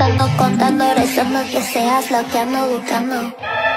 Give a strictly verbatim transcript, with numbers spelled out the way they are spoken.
No contando, rezando que seas lo que ando buscando.